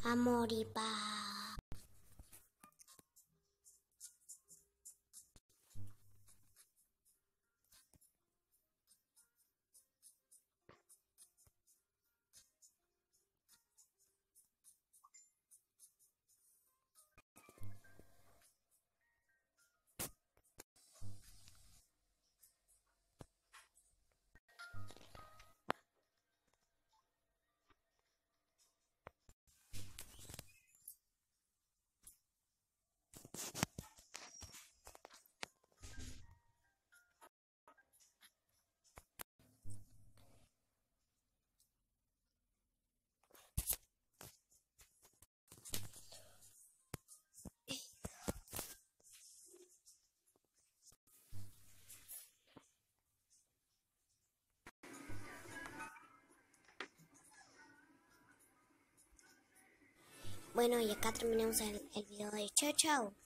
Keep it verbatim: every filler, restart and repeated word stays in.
amor y paz. Bueno, y acá terminamos el, el video de chao chao.